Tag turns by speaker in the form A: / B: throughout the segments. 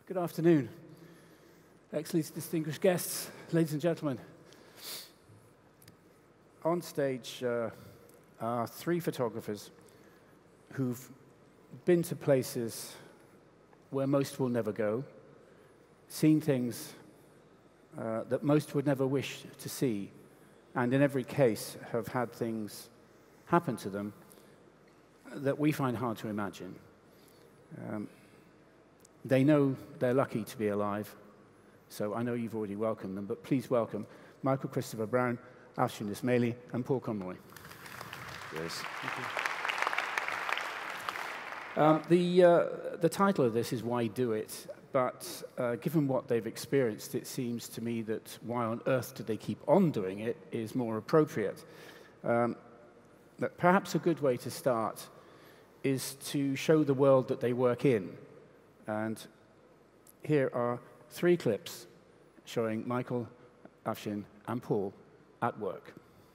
A: Good afternoon. Excellent distinguished guests, ladies and gentlemen. On stage are three photographers who've been to places where most will never go, seen things that most would never wish to see, and in every case have had things happen to them that we find hard to imagine. They know they're lucky to be alive, so I know you've already welcomed them, but please welcome Michael Christopher Browne, Afshin Ismaili, and Paul Conroy.
B: Yes.
A: Thank you. The title of this is Why Do It? But given what they've experienced, it seems to me that why on earth do they keep on doing it is more appropriate. But perhaps a good way to start is to show the world that they work in. And here are three clips showing Michael, Afshin, and Paul at work.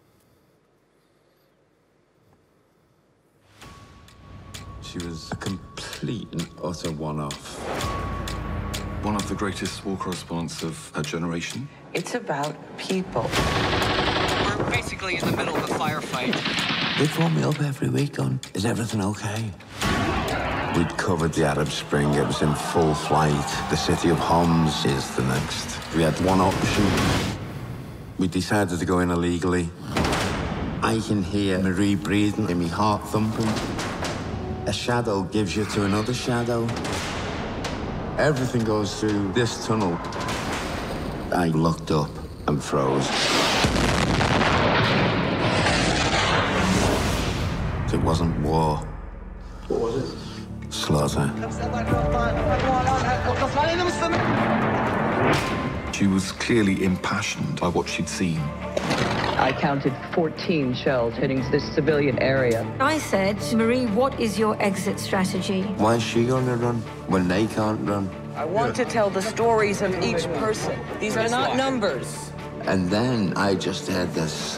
C: She was a complete and utter one-off.
D: One of the greatest war correspondents of her generation.
E: It's about people.
F: We're basically in the middle of a firefight.
C: They phone me up every week on, is everything okay? We'd covered the Arab Spring, it was in full flight. The city of Homs is the next. We had one option. We decided to go in illegally. I can hear Marie breathing and my heart thumping. A shadow gives you to another shadow. Everything goes through this tunnel. I looked up and froze. It wasn't war.
B: What was it?
C: Slaughter.
D: She was clearly impassioned by what she'd seen.
E: I counted 14 shells hitting this civilian area.
G: I said, Marie, what is your exit strategy?
C: Why is she gonna run when they can't run?
E: I want to tell the stories of each person. These are not numbers.
C: And then I just had this.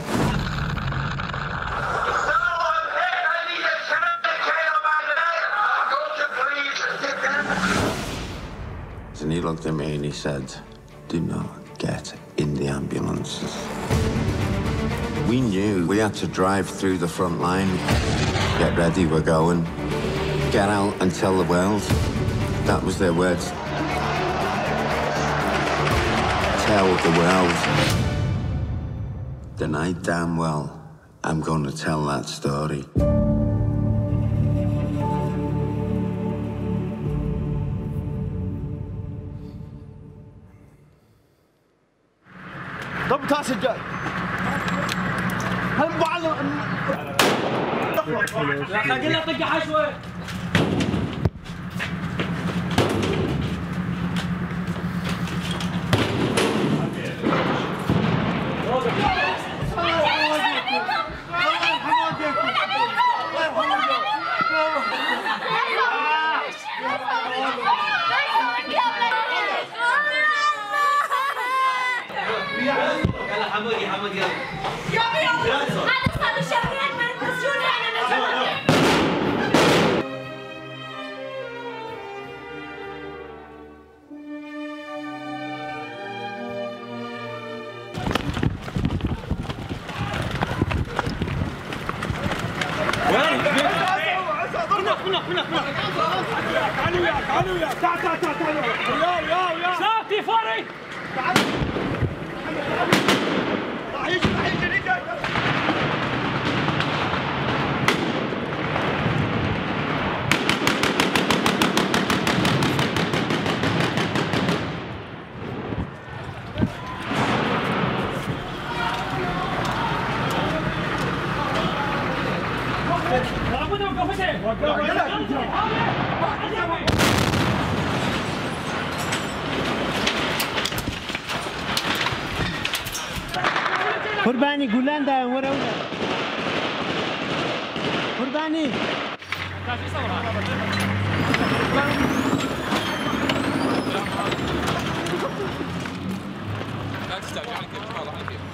C: And he looked at me and he said, do not get in the ambulances. We knew we had to drive through the front line. Get ready, we're going. Get out and tell the world. That was their words. Tell the world. Then I damn well am going to tell that story.
H: ضبط راس الجاي هم بعض لا خلينا طق حشوه حمود يلا هذا صار شهرين من التسجيل انا تعالوا يا تعالوا يا ساعتي فاري قرباني قولان دا ورا ورا قرباني لا تستعجل على كيف تطلع على كيف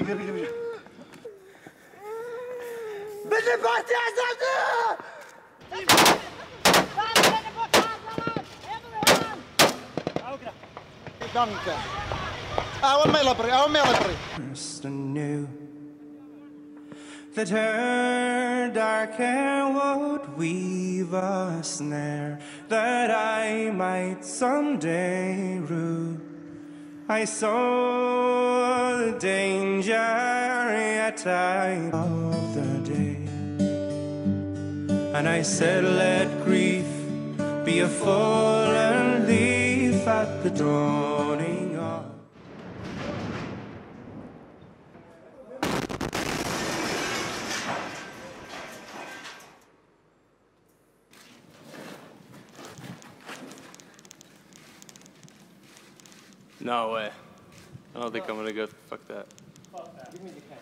I: That her dark hair would weave a snare that I might someday rue. I saw the danger yet I of the day, and I said, let grief be a fallen leaf at the dawning of.
J: No way. I don't think I'm gonna go. Fuck that.
A: Give me the can.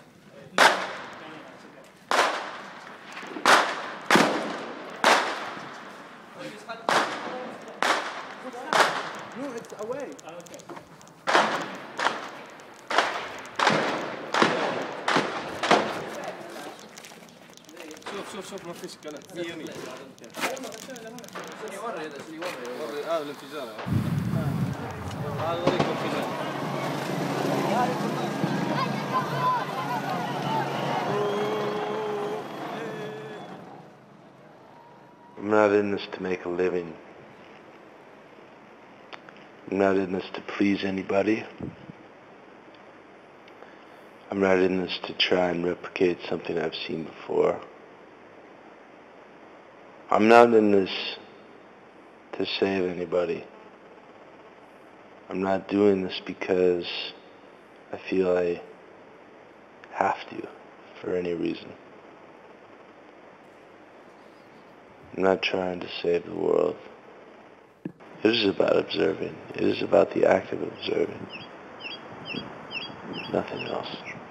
I: No, it's away.
A: Okay.
J: شوف ما فيش كلام مية مية يوري هذا شو يوري هذا الانفجار هذا وريك الانفجار
K: I'm not in this to make a living. I'm not in this to please anybody. I'm not in this to try and replicate something I've seen before. I'm not in this to save anybody. I'm not doing this because I feel I have to for any reason. I'm not trying to save the world. It is about observing. It is about the act of observing. Nothing else.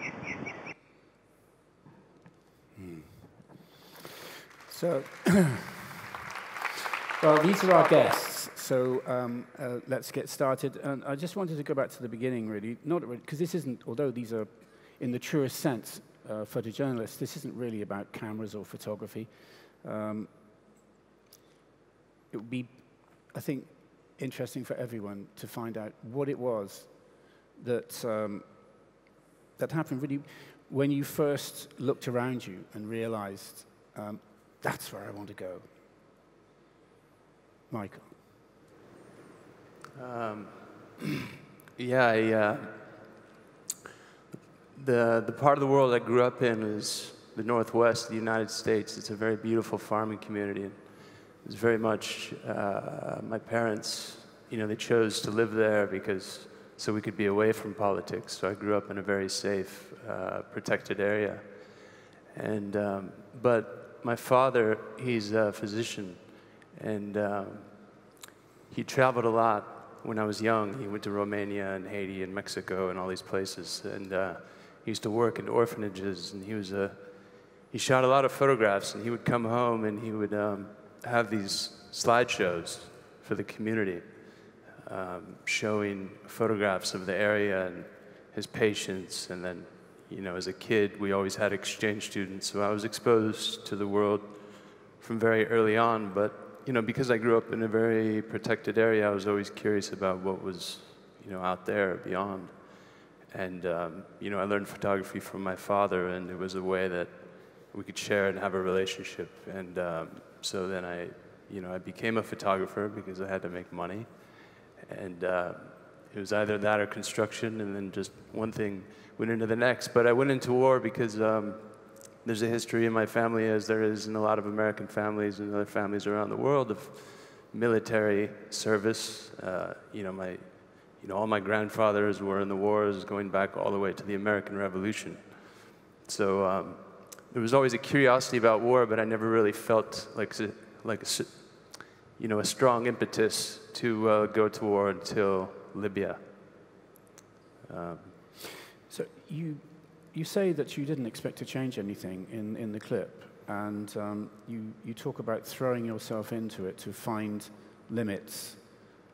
A: So, well, these are our guests. So let's get started. And I just wanted to go back to the beginning, really, not because this isn't. Although these are, in the truest sense, photojournalists, this isn't really about cameras or photography. It would be, I think, interesting for everyone to find out what it was that that happened really when you first looked around you and realized that's where I want to go. Michael.
J: Yeah, the part of the world I grew up in is the Northwest of the United States. It's a very beautiful farming community. It was very much my parents, you know, they chose to live there because so we could be away from politics. So I grew up in a very safe, protected area. And but my father, he's a physician, and he traveled a lot when I was young. He went to Romania and Haiti and Mexico and all these places, and he used to work in orphanages, and he shot a lot of photographs, and he would come home and he would have these slideshows for the community, showing photographs of the area and his patients. And then, you know, as a kid, we always had exchange students, so I was exposed to the world from very early on. But, you know, because I grew up in a very protected area, I was always curious about what was, you know, out there beyond. And, you know, I learned photography from my father, and it was a way that we could share and have a relationship. And so then I became a photographer because I had to make money. And it was either that or construction, and then just one thing went into the next. But I went into war because there's a history in my family, as there is in a lot of American families and other families around the world, of military service. All my grandfathers were in the wars, going back all the way to the American Revolution. So there was always a curiosity about war, but I never really felt like a strong impetus to go to war until Libya.
A: So you say that you didn't expect to change anything in the clip, and you talk about throwing yourself into it to find limits.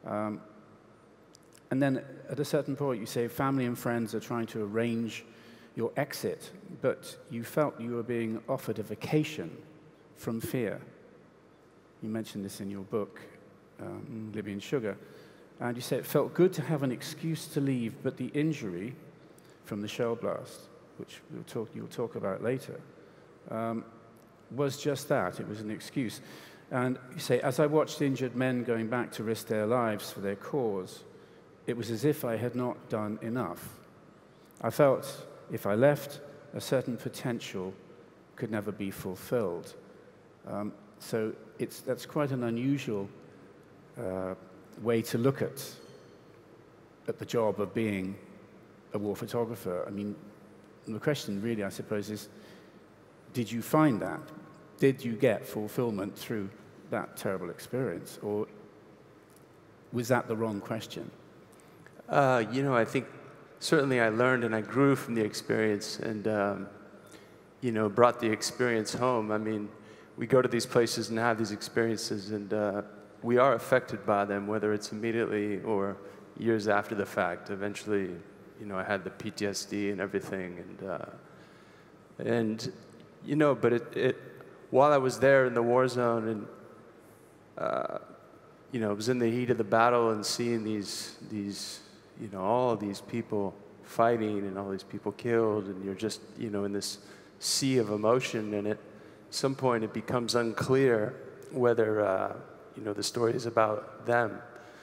A: And then at a certain point you say family and friends are trying to arrange your exit, but you felt you were being offered a vacation from fear. You mentioned this in your book, Libyan Sugar. And you say it felt good to have an excuse to leave, but the injury from the shell blast, which you'll talk about later, was just that. It was an excuse. And you say, as I watched injured men going back to risk their lives for their cause, it was as if I had not done enough. I felt if I left, a certain potential could never be fulfilled. So that's quite an unusual way to look at the job of being a war photographer. I mean, the question really, I suppose, is, did you find that? Did you get fulfillment through that terrible experience? Or was that the wrong question?
J: You know, I think certainly I learned and I grew from the experience and, you know, brought the experience home. I mean, we go to these places and have these experiences and we are affected by them, whether it's immediately or years after the fact. Eventually, you know, I had the PTSD and everything and you know, but while I was there in the war zone and, you know, I was in the heat of the battle and seeing these, you know, all of these people fighting and all these people killed, and you're just, you know, in this sea of emotion, and at some point it becomes unclear whether, you know, the story is about them,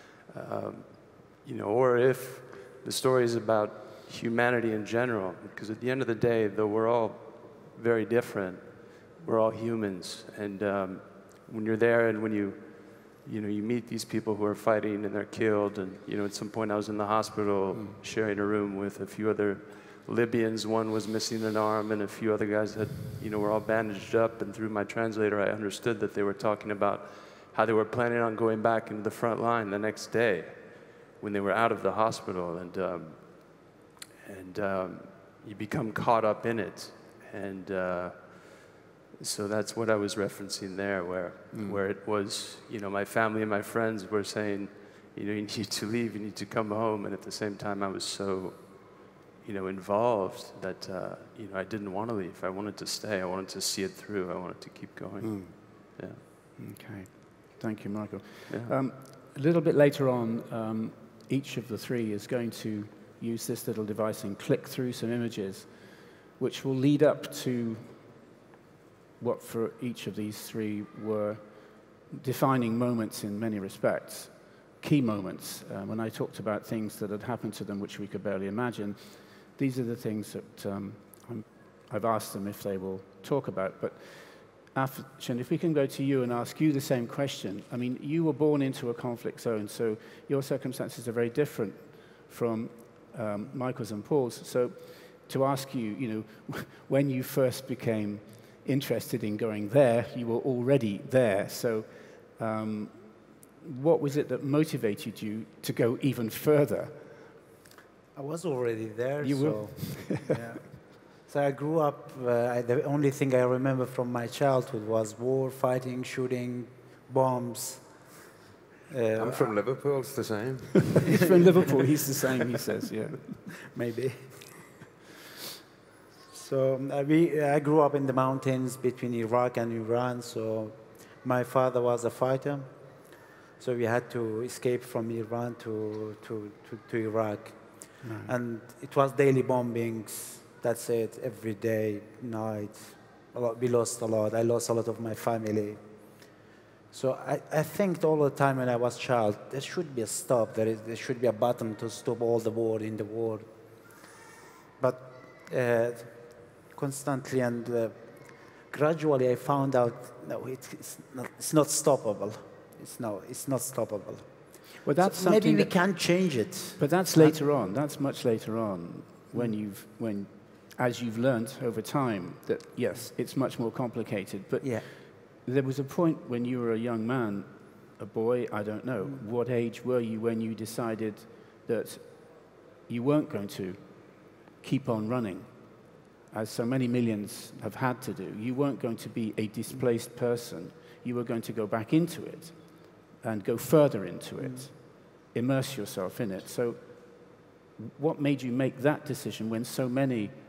J: you know, or if the story is about humanity in general, because at the end of the day, though we're all very different, we're all humans, and when you're there and when you know, you meet these people who are fighting and they're killed, and, you know, at some point I was in the hospital sharing a room with a few other Libyans. One was missing an arm and a few other guys that, you know, were all bandaged up, and through my translator I understood that they were talking about how they were planning on going back into the front line the next day when they were out of the hospital, and you become caught up in it, and so that's what I was referencing there, where it was, you know, my family and my friends were saying, you know, you need to leave, you need to come home, and at the same time I was so, you know, involved that, you know, I didn't want to leave. I wanted to stay. I wanted to see it through. I wanted to keep going. Yeah.
A: Okay. Thank you, Michael.
J: Yeah.
A: A little bit later on, each of the three is going to use this little device and click through some images, which will lead up to what for each of these three were defining moments in many respects, key moments. When I talked about things that had happened to them which we could barely imagine, these are the things that I've asked them if they will talk about. But Afshin, if we can go to you and ask you the same question. I mean, you were born into a conflict zone, so your circumstances are very different from Michael's and Paul's. So to ask you, you know, when you first became interested in going there, you were already there. So what was it that motivated you to go even further?
L: I was already there.
A: You were?
L: Yeah. So I grew up, the only thing I remember from my childhood was war, fighting, shooting, bombs.
B: I'm from Liverpool, it's the same.
A: He's from Liverpool, he's the same, he says, yeah.
L: Maybe. So I grew up in the mountains between Iraq and Iran, so my father was a fighter. So we had to escape from Iran to Iraq. Right. And it was daily bombings, that's it, every day, night. We lost a lot. I lost a lot of my family. So I think all the time when I was a child, there should be a stop. There should be a button to stop all the war in the world. But constantly and gradually I found out, no, it's not stoppable. It's not stoppable.
A: Well, that's
L: so maybe we can change it.
A: But that's later on. That's much later on, when as you've learned over time that yes, it's much more complicated. But yeah, there was a point when you were a young man, a boy. I don't know what age were you when you decided that you weren't going to keep on running, as so many millions have had to do. You weren't going to be a displaced person. You were going to go back into it and go further into it, immerse yourself in it. So what made you make that decision when so many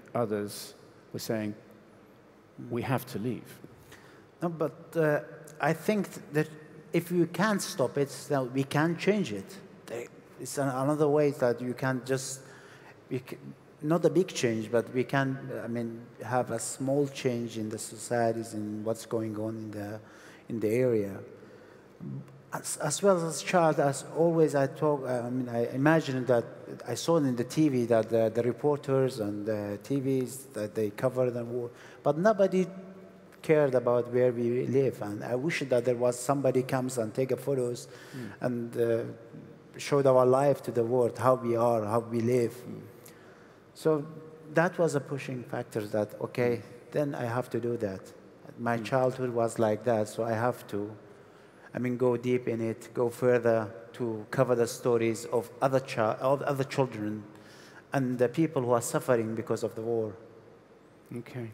A: others were saying, we have to leave.
L: No, but I think that if you can't stop it, then we can change it. It's another way that you can just, not a big change, but we can, I mean, have a small change in the societies and what's going on in the area. As well as a child, as always, I imagine that I saw in the TV that the reporters and the TVs that they covered the war, but nobody cared about where we live. And I wish that there was somebody comes and take photos and showed our life to the world, how we are, how we live. So that was a pushing factor that, okay, then I have to do that. My childhood was like that, so I have to, go deep in it, go further to cover the stories of other children and the people who are suffering because of the war.
A: Okay.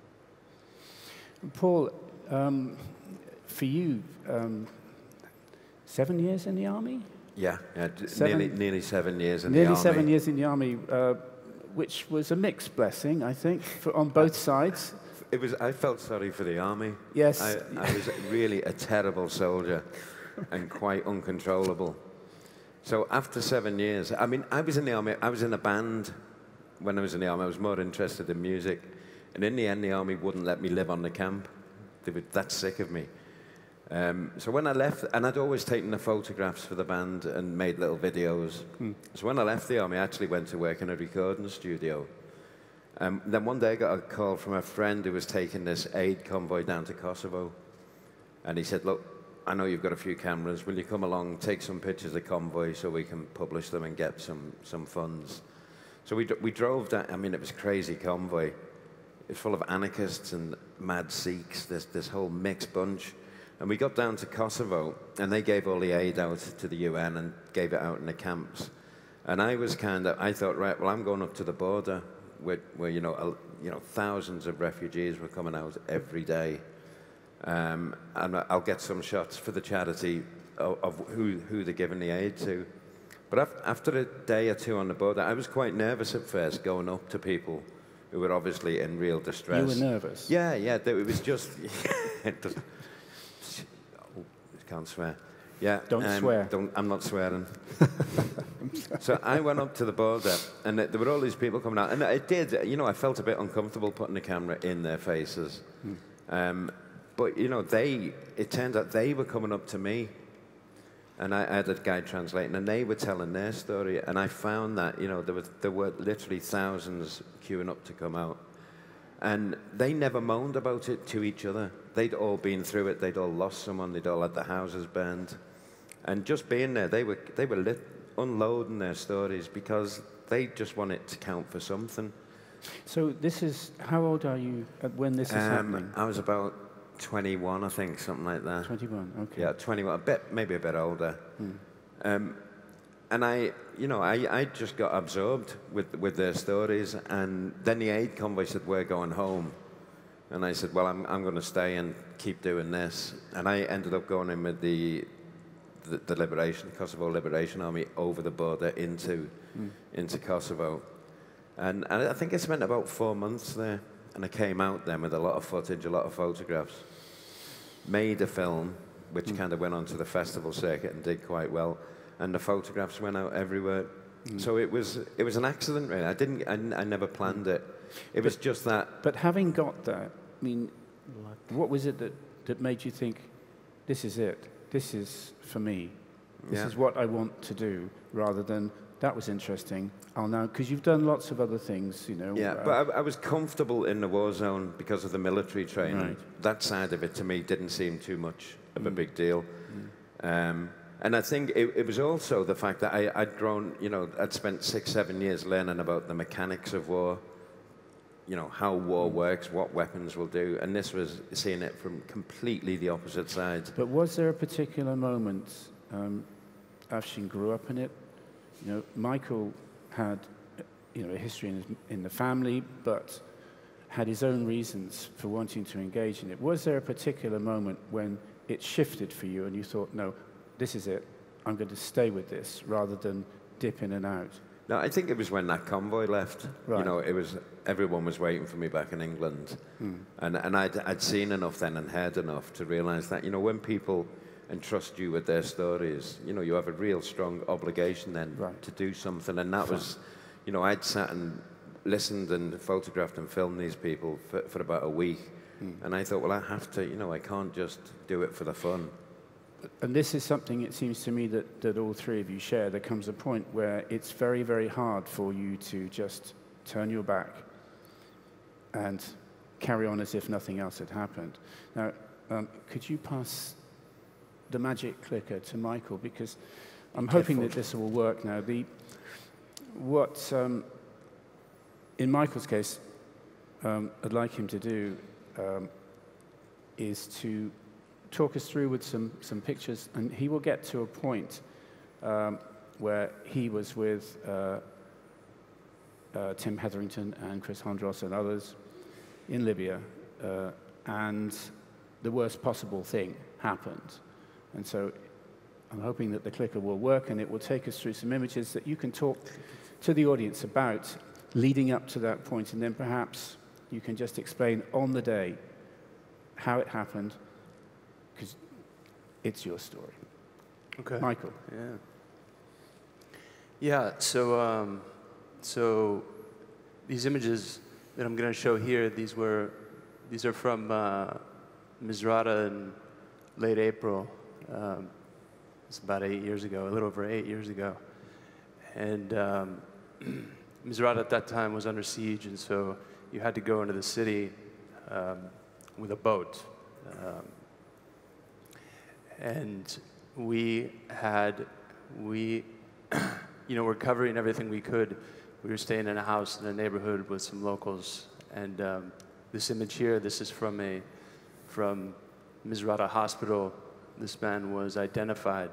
A: Paul, for you, 7 years in the army?
B: Yeah, nearly 7 years in the army.
A: Nearly 7 years in the army, which was a mixed blessing, I think, on both sides.
B: I felt sorry for the army.
A: Yes.
B: I was really a terrible soldier and quite uncontrollable. So after 7 years, I was in the army, I was in a band when I was in the army. I was more interested in music. And in the end, the army wouldn't let me live on the camp. They were that sick of me. So when I left, and I'd always taken the photographs for the band and made little videos. So when I left the army, I actually went to work in a recording studio. Then one day I got a call from a friend who was taking this aid convoy down to Kosovo. And he said, look, I know you've got a few cameras. Will you come along, take some pictures of the convoy so we can publish them and get some funds? So we drove down. It was a crazy convoy. It was full of anarchists and mad Sikhs, this whole mixed bunch. And we got down to Kosovo, and they gave all the aid out to the UN and gave it out in the camps. And I thought, right, well, I'm going up to the border where thousands of refugees were coming out every day. And I'll get some shots for the charity of who they're giving the aid to. But after a day or two on the border, I was quite nervous at first going up to people who were obviously in real distress.
A: You were nervous?
B: Yeah, it was just... can't swear. Yeah.
A: Don't swear.
B: I'm not swearing. So I went up to the border, and there were all these people coming out. And it did, I felt a bit uncomfortable putting the camera in their faces. But, it turned out they were coming up to me. And I had a guy translating, and they were telling their story. And I found that, there were literally thousands queuing up to come out. And they never moaned about it to each other. They'd all been through it. They'd all lost someone. They'd all had their houses burned. And just being there, they were unloading their stories because they just want it to count for something.
A: So how old are you when this is happening?
B: I was about 21, I think, something like that.
A: 21, okay.
B: Yeah, 21, maybe a bit older. And I just got absorbed with their stories. And then the aid convoy said, we're going home. And I said, well, I'm going to stay and keep doing this. And I ended up going in with the Kosovo Liberation Army over the border into Kosovo. And I think I spent about 4 months there. And I came out then with a lot of footage, a lot of photographs. Made a film, which kind of went onto the festival circuit and did quite well. And the photographs went out everywhere. So it was an accident, really. I never planned it. It was just that.
A: But having got that, what was it that made you think, this is it, this is for me, this is what I want to do, rather than, that was interesting, I'll now, because you've done lots of other things,
B: Yeah, but I was comfortable in the war zone because of the military training. Right. That side of it, to me, didn't seem too much of a big deal. And I think it was also the fact that I'd grown, I'd spent 6-7 years learning about the mechanics of war, how war works, what weapons will do, and this was seeing it from completely the opposite side.
A: But was there a particular moment, Afshin grew up in it, Michael had, a history in the family, but had his own reasons for wanting to engage in it. Was there a particular moment when it shifted for you and you thought, no, this is it, I'm going to stay with this, rather than dip in and out?
B: No, I think it was when that convoy left.
A: Right.
B: You know, everyone was waiting for me back in England. And I'd seen enough then and heard enough to realize that, you know, when people entrust you with their stories, you know, you have a real strong obligation then to do something. And that was, you know, I'd sat and listened and photographed and filmed these people for about a week. And I thought, well, I have to, you know, I can't just do it for the fun.
A: And this is something, it seems to me, that all three of you share. There comes a point where it's very, very hard for you to just turn your back and carry on as if nothing else had happened. Now, could you pass the magic clicker to Michael? Because I'm hoping that this will work now. In Michael's case, I'd like him to do is to talk us through with some pictures, and he will get to a point where he was with Tim Hetherington and Chris Hondros and others in Libya, and the worst possible thing happened. And so I'm hoping that the clicker will work, and it will take us through some images that you can talk to the audience about leading up to that point, and then perhaps you can just explain on the day how it happened, because it's your story.
J: Okay.
A: Michael.
J: Yeah. So, so these images that I'm going to show here, these are from Misrata in late April. It's about 8 years ago, a little over 8 years ago, and Misrata at that time was under siege, and so you had to go into the city with a boat. And we you know, we're covering everything we could. We were staying in a house in a neighborhood with some locals, and this image here, this is from Misrata Hospital. This man was unidentified.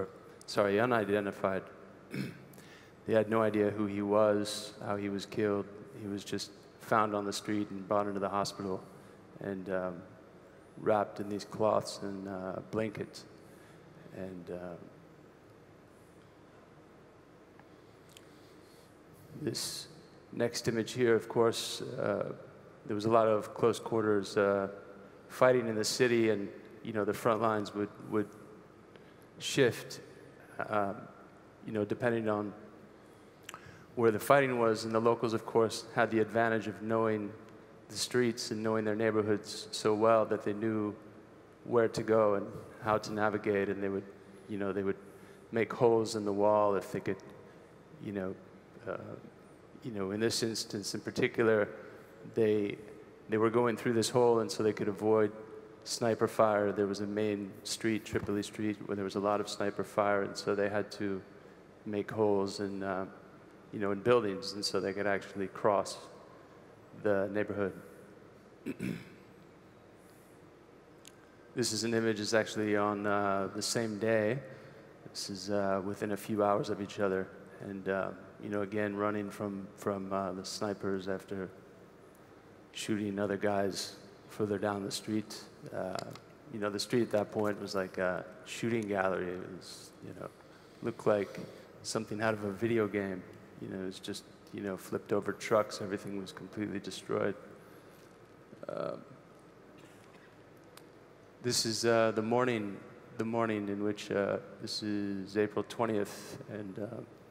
J: They had no idea who he was, how he was killed. He was just found on the street and brought into the hospital, and wrapped in these cloths and blankets. And this next image here, of course, there was a lot of close quarters fighting in the city, and you know, the front lines would shift, you know, depending on where the fighting was. And the locals, of course, had the advantage of knowing the streets and knowing their neighborhoods so well that they knew where to go and how to navigate, and they would, you know, they would make holes in the wall if they could, you know, in this instance in particular, they were going through this hole, and so they could avoid sniper fire. There was a main street, Tripoli Street, where there was a lot of sniper fire, and so they had to make holes in, you know, in buildings, and so they could actually cross the neighborhood. This is an image that's actually on the same day. This is within a few hours of each other, and you know, again, running from the snipers after shooting other guys further down the street. You know, the street at that point was like a shooting gallery. It was, you know, looked like something out of a video game. You know, it was just, you know, flipped over trucks. Everything was completely destroyed. This is the morning in which this is April 20th, and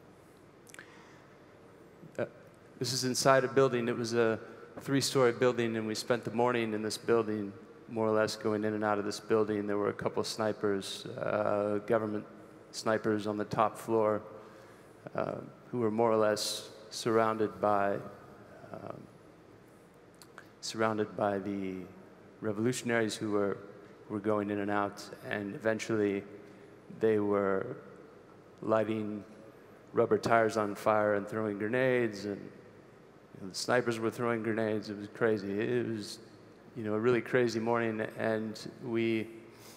J: this is inside a building. It was a 3-story building, and we spent the morning in this building, more or less going in and out of this building. There were a couple of snipers, government snipers on the top floor, who were more or less surrounded by the revolutionaries who were going in and out, and eventually they were lighting rubber tires on fire and throwing grenades, and you know, the snipers were throwing grenades. It was crazy. It was, you know, a really crazy morning, and we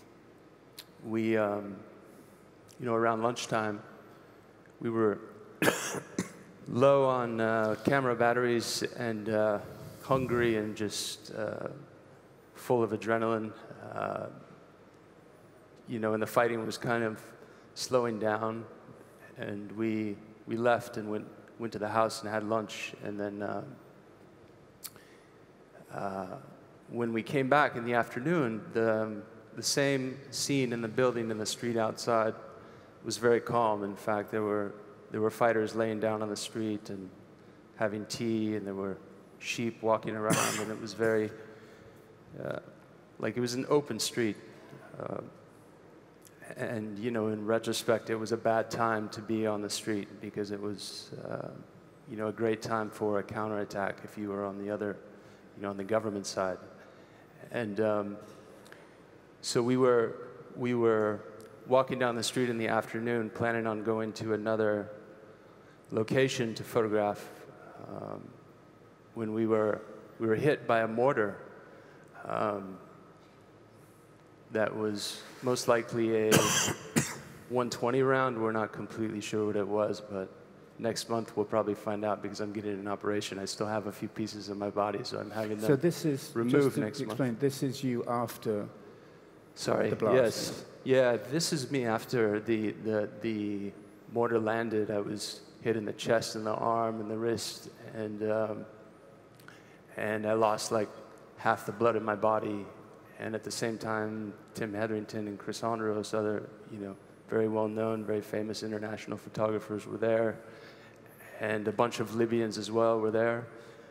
J: you know, around lunchtime, we were low on camera batteries and hungry and just full of adrenaline. You know, and the fighting was kind of slowing down, and we left and went went to the house and had lunch, and then when we came back in the afternoon, the same scene in the building in the street outside was very calm. In fact, there were fighters laying down on the street and having tea, and there were sheep walking around, and it was very like it was an open street. And you know, in retrospect, it was a bad time to be on the street because it was you know, a great time for a counterattack if you were on the other, you know, on the government side. And so we were walking down the street in the afternoon, planning on going to another location to photograph, when we were hit by a mortar that was most likely a 120 round. We're not completely sure what it was, but next month we'll probably find out because I'm getting an operation. I still have a few pieces of my body, so I'm having them removed next month.
A: This is you after
J: the blast. Yes. Yeah, this is me after the mortar landed. I was hit in the chest and the arm and the wrist, and I lost like half the blood in my body. And at the same time, Tim Hetherington and Chris Onros, other, you know, very well-known, very famous international photographers were there. And a bunch of Libyans as well were there.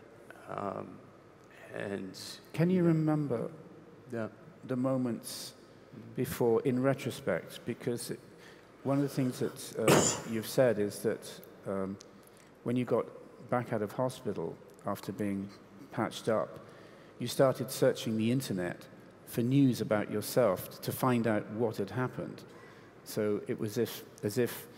J: And
A: can you remember the moments before, in retrospect? Because one of the things that you've said is that when you got back out of hospital after being patched up, you started searching the internet for news about yourself to find out what had happened. So it was as if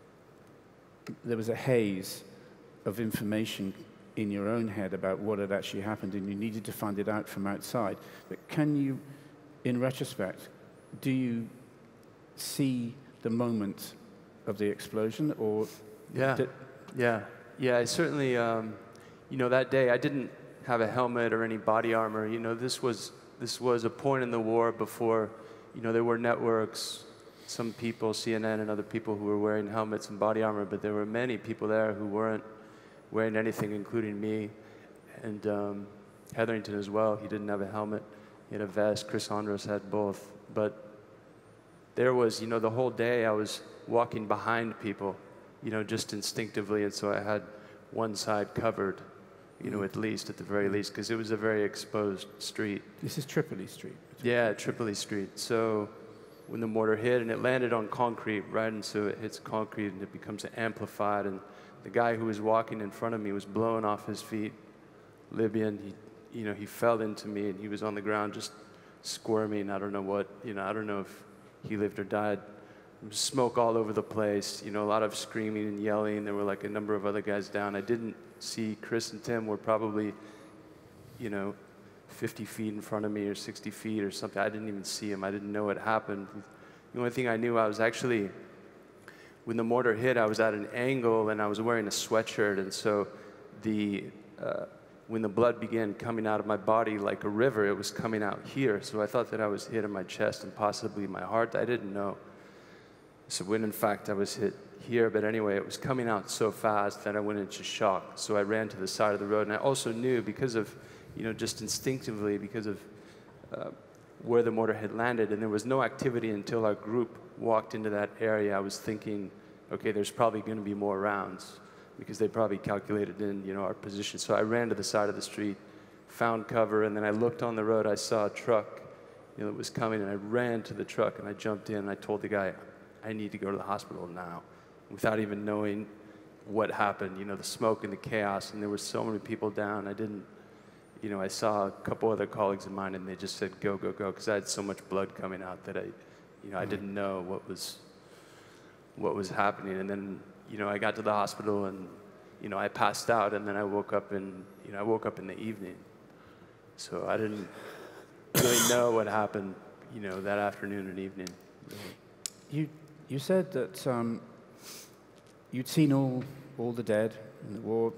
A: there was a haze of information in your own head about what had actually happened, and you needed to find it out from outside. But can you, in retrospect, do you see the moment of the explosion, or?
J: Yeah. I certainly, you know, that day I didn't have a helmet or any body armor. You know, this was a point in the war before, you know, there were networks, some people, CNN and other people who were wearing helmets and body armor, but there were many people there who weren't wearing anything, including me. And Hetherington as well, he didn't have a helmet. He had a vest. Chris Onros had both. But there was, you know, the whole day I was walking behind people, you know, just instinctively, and so I had one side covered, you know, at the very least, because it was a very exposed street.
A: This is Tripoli Street.
J: Yeah, Tripoli Street. So when the mortar hit, and it landed on concrete, right, and so it hits concrete and it becomes amplified, and the guy who was walking in front of me was blown off his feet, Libyan. He fell into me, and he was on the ground just squirming. I don't know what, you know, I don't know if he lived or died. Smoke all over the place, you know, a lot of screaming and yelling. There were like a number of other guys down. I didn't see Chris and Tim were probably, you know, 50 feet in front of me or 60 feet or something. I didn't even see them. I didn't know what happened. The only thing I knew, I was actually, when the mortar hit, I was at an angle and I was wearing a sweatshirt. And so when the blood began coming out of my body like a river, it was coming out here. So I thought that I was hit in my chest and possibly my heart. I didn't know. So when in fact I was hit here, but anyway, it was coming out so fast that I went into shock. So I ran to the side of the road, and I also knew because of, you know, just instinctively because of where the mortar had landed, and there was no activity until our group walked into that area. I was thinking, okay, there's probably going to be more rounds because they probably calculated in, you know, our position. So I ran to the side of the street, found cover, and then I looked on the road. I saw a truck, you know, that was coming, and I ran to the truck and I jumped in and I told the guy, I need to go to the hospital now, without even knowing what happened, you know, the smoke and the chaos, and there were so many people down. I didn't, you know, I saw a couple other colleagues of mine, and they just said, go, go, go, because I had so much blood coming out that I didn't know what was happening. And then, you know, I got to the hospital, and, you know, I passed out, and then I woke up in the evening. So I didn't really know what happened, you know, that afternoon and evening.
A: You said that you'd seen all the dead in the war,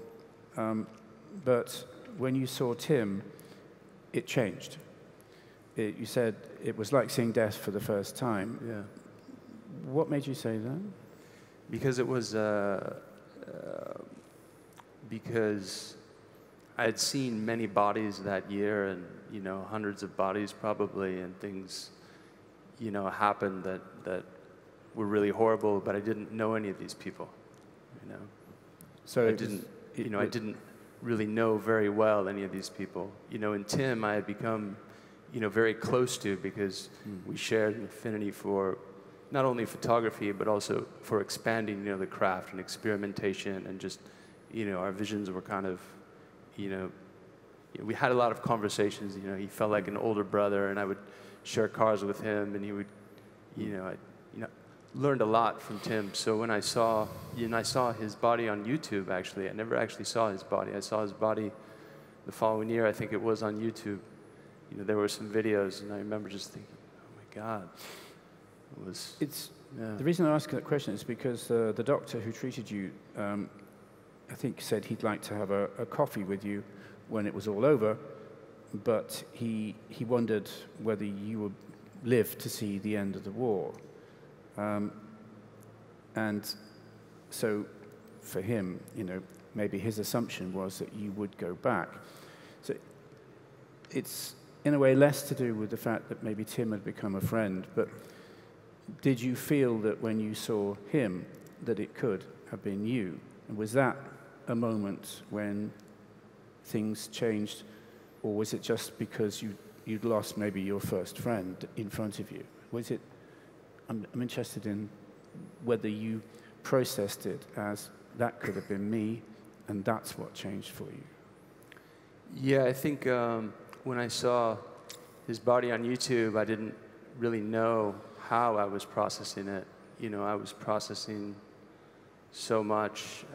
A: but when you saw Tim, it changed. You said it was like seeing death for the first time.
J: Yeah.
A: What made you say that?
J: Because it was, because I had seen many bodies that year, and hundreds of bodies probably, and things happened that were really horrible, but I didn't know any of these people.
A: So
J: I didn't really know very well any of these people. And Tim I had become very close to, because we shared an affinity for not only photography, but also for expanding, the craft and experimentation, and just, our visions were kind of, we had a lot of conversations. He felt like an older brother, and I would share cars with him, and he would, I learned a lot from Tim. So when I saw his body on YouTube, actually, I never actually saw his body. I saw his body the following year, I think it was on YouTube. There were some videos, and I remember just thinking, oh my God.
A: The reason I ask that question is because the doctor who treated you, I think, said he'd like to have a coffee with you when it was all over, but he wondered whether you would live to see the end of the war. And so for him, maybe his assumption was that you would go back. So it's in a way less to do with the fact that maybe Tim had become a friend, but did you feel that when you saw him that it could have been you? And was that a moment when things changed, or was it just because you'd lost maybe your first friend in front of you? Was it? I'm interested in whether you processed it as that could have been me, and that's what changed for you.
J: Yeah, I think when I saw his body on YouTube, I didn't really know how I was processing it. I was processing so much.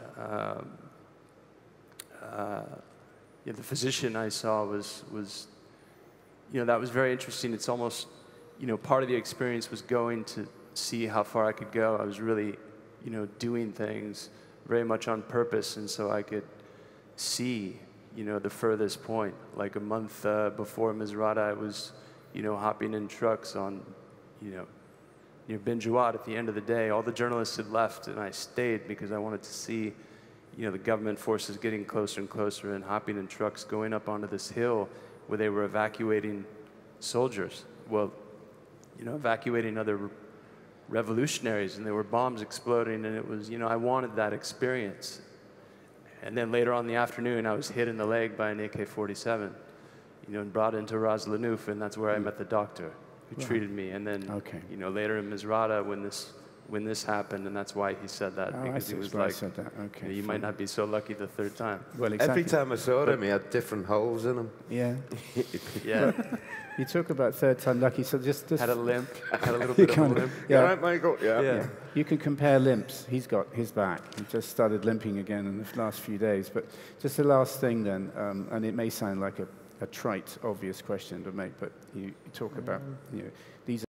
J: The physician I saw was that was very interesting. It's almost, part of the experience was going to see how far I could go. I was really, doing things very much on purpose, and so I could see, the furthest point. Like a month before Misrata, I was, hopping in trucks on, near Bin Jawad at the end of the day. All the journalists had left, and I stayed because I wanted to see, the government forces getting closer and closer, and hopping in trucks going up onto this hill where they were evacuating soldiers. Well, evacuating other revolutionaries, and there were bombs exploding, and it was, I wanted that experience. And then later on in the afternoon, I was hit in the leg by an AK-47, and brought into Ras Lanuf, and that's where I met the doctor who treated me. And then, later in Misrata, when this happened, and that's why he said that, because he was like, you might not be so lucky the third time.
A: Well, exactly.
B: Every time I saw him, he had different holes in him.
A: Yeah.
J: Yeah.
A: You talk about third time lucky, so just
J: had a limp, had a little bit of a limp.
B: Yeah, right, Michael? Yeah.
A: You can compare limps. He's got his back. He just started limping again in the last few days. But just the last thing then, and it may sound like a trite, obvious question to make, but you talk about, these